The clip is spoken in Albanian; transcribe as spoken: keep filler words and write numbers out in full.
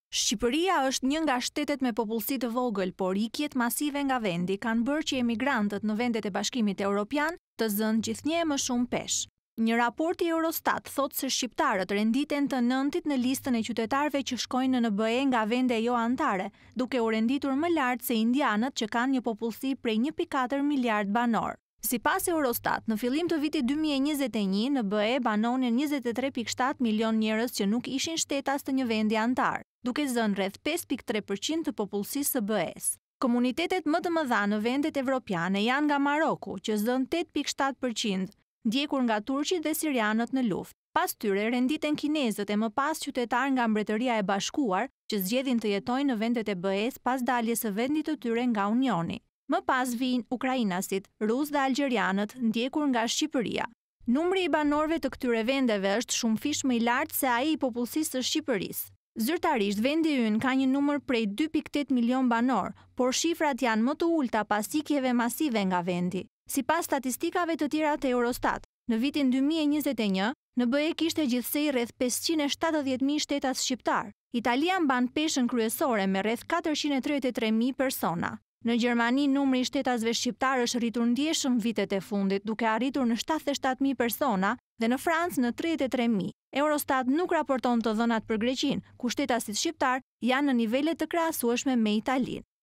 Shqipëria është një nga shtetet me popullsi të vogël, por ikjet masive nga vendi kanë bërë që emigrantët në vendet e Bashkimit Evropian të zënë gjithnjë më shumë peshë. Një raport i Eurostat thotë se shqiptarët renditen të nëntit në listën e qytetarëve që shkojnë në N B E nga vende jo anëtare, duke u renditur më lart se indianët që kanë një popullsi prej një pikë katër miliard banor. Sipas Eurostat, në fillim të vitit dy mijë e njëzet e një, në B E banonin njëzet e tre pikë shtatë milion njerëz që nuk ishin shtetas të një vendi anëtar, duke zënë rreth pesë pikë tre përqind të popullsisë së B E-s. Komunitetet më të mëdha në vendet evropiane janë nga Maroku, që zën tetë pikë shtatë përqind, ndjekur nga turqit dhe sirianët në luftë. Pas tyre renditen kinezët e më pas qytetarë nga Mbretëria e Bashkuar, që zgjedhin të jetojnë në vendet e B E-s pas daljes së vendit të tyre nga Unioni. Më pas vijnë ukrainasit, rusë dhe algjerianët, ndjekur nga Shqipëria. Numri i banorëve të këtyre vendeve është shumë fish më i lartë se ai i popullsisë së Shqipërisë. Zyrtarisht, vendi ynë ka një numër prej dy pikë tetë milion banor, por shifrat janë më të ulta pas ikjeve masive nga vendi. Sipas statistikave të tjera të Eurostat, në vitin dy mijë e njëzet e një, në B E kishte gjithsej rreth pesëqind e shtatëdhjetë mijë shtetas shqiptar. Italia mban peshën kryesore me rreth katërqind e tridhjetë e tre mijë persona. Në Gjermani, numri i shtetasve shqiptar është rritur ndjeshëm vitet e fundit, duke arritur në shtatëdhjetë e shtatë mijë persona dhe në Francë në tridhjetë e tre mijë. Eurostat nuk raporton të dhënat për Greqinë, ku shtetasit shqiptar janë në nivele të krahasueshme me Italinë.